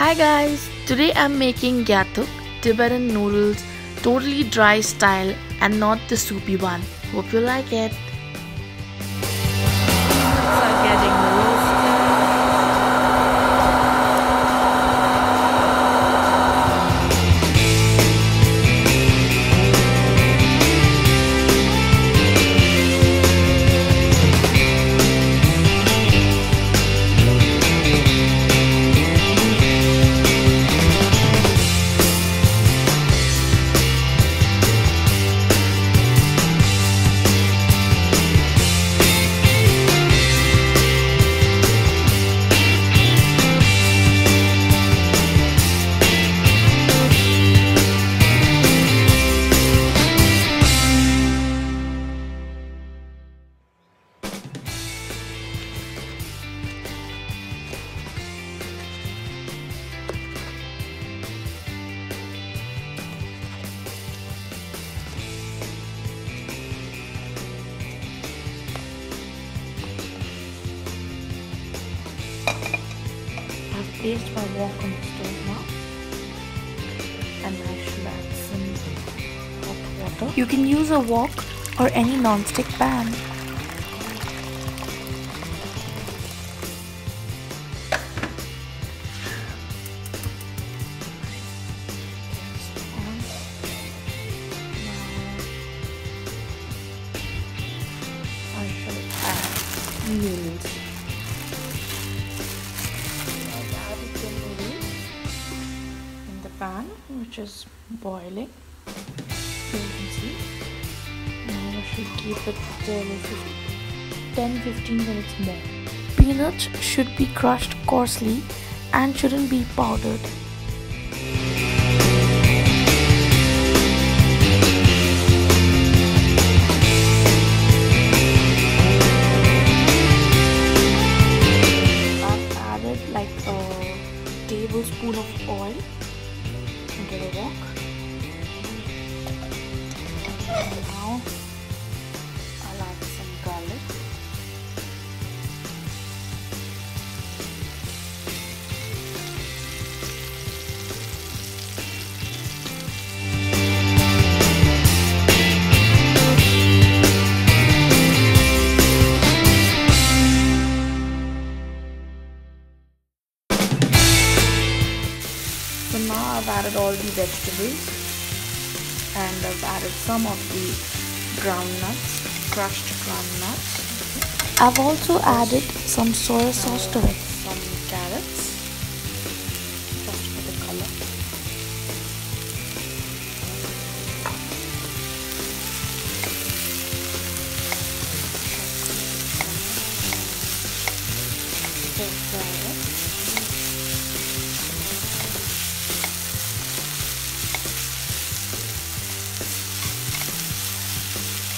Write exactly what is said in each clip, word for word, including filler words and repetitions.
Hi guys, today I'm making Gyatuk, Tibetan noodles, totally dry style and not the soupy one. Hope you like it. Are getting roasted. I've placed my wok on the stove now and I should add some hot water. You can use a wok or any non-stick pan. Now I shall add noodles. In the pan which is boiling, you can see. Now I should keep it there for ten to fifteen minutes more. Peanuts should be crushed coarsely and shouldn't be powdered. I've added like a tablespoon of oil into the wok. And now I'll add some garlic. So now I've added all the vegetables and I've added some of the ground nuts, crushed ground nuts. I've also added some soy sauce to it. Some carrots, just for the color. Stir fry it.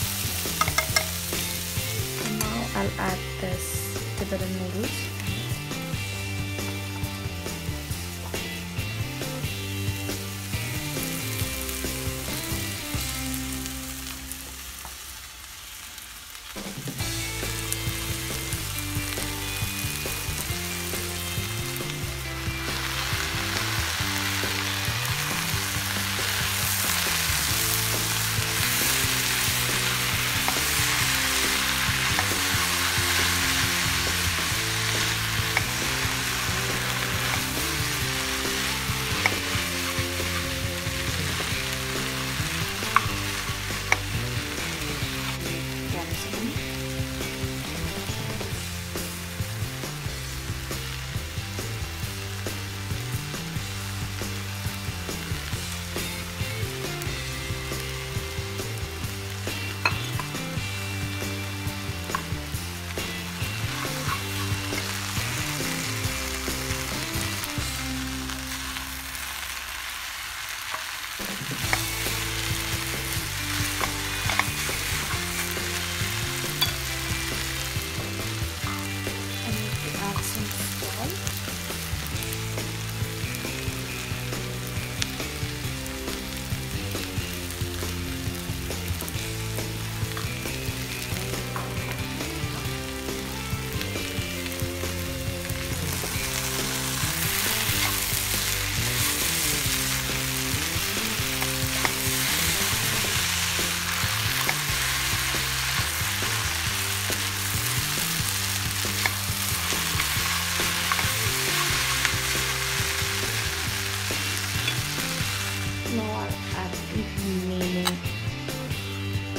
I'll add this Tibetan noodles.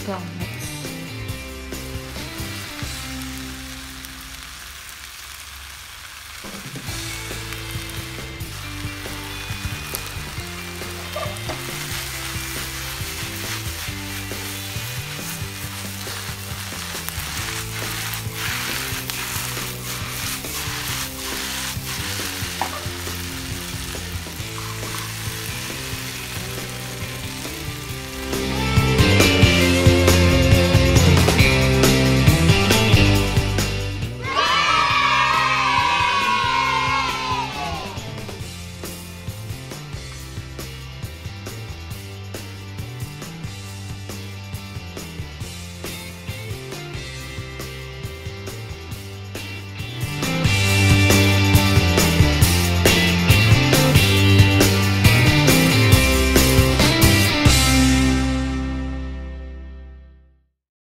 brown.